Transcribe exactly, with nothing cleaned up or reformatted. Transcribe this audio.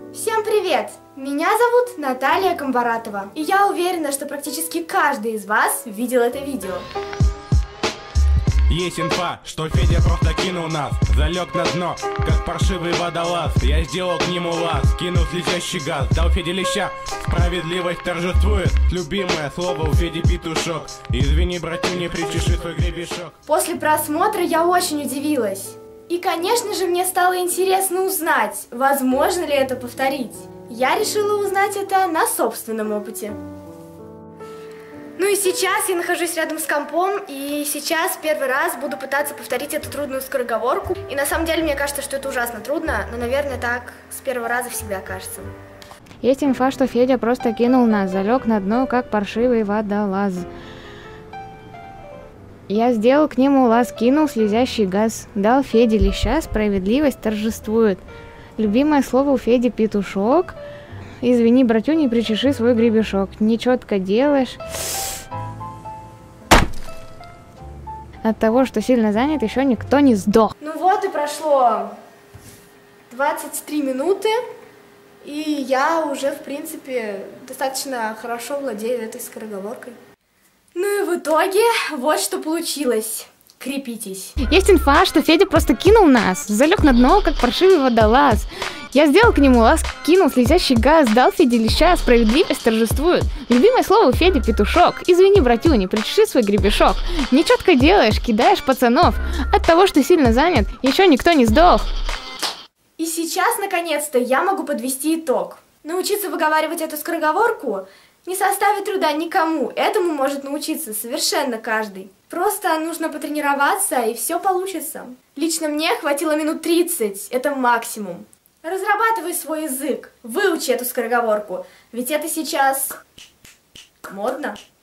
Всем привет! Меня зовут Наталья Камбаратова, и я уверена, что практически каждый из вас видел это видео. Есть инфа, что Федя просто кинул нас, залег на дно, как паршивый водолаз. Я сделал к нему лаз, кинул слезящий газ, дал Феде леща, справедливость торжествует. Любимое слово у Феди петушок. Извини, братюня, причеши свой гребешок. После просмотра я очень удивилась. И, конечно же, мне стало интересно узнать, возможно ли это повторить. Я решила узнать это на собственном опыте. Ну и сейчас я нахожусь рядом с компом, и сейчас первый раз буду пытаться повторить эту трудную скороговорку. И на самом деле мне кажется, что это ужасно трудно, но, наверное, так с первого раза всегда кажется. Есть инфа, что Федя просто кинул нас, залег на дно, как паршивый водолаз. Я сделал к нему лаз, кинул слезящий газ, дал Феде леща, справедливость торжествует. Любимое слово у Феди петушок. Извини, братюня, причеши свой гребешок. Нечетко делаешь. От того, что сильно занят, еще никто не сдох. Ну вот и прошло двадцать три минуты, и я уже, в принципе, достаточно хорошо владею этой скороговоркой. Ну и в итоге вот что получилось. Крепитесь. Есть инфа, что Федя просто кинул нас, залег на дно, как паршивый водолаз. Я сделал к нему лаз, кинул слезящий газ, дал Феде леща, справедливость торжествует. Любимое слово у Феди петушок. Извини, братюня, причеши свой гребешок. Нечетко делаешь, кидаешь пацанов. От того, что сильно занят, еще никто не сдох. И сейчас, наконец-то, я могу подвести итог. Научиться выговаривать эту скороговорку не составит труда никому. Этому может научиться совершенно каждый. Просто нужно потренироваться, и все получится. Лично мне хватило минут тридцать, это максимум. Разрабатывай свой язык, выучи эту скороговорку, ведь это сейчас модно.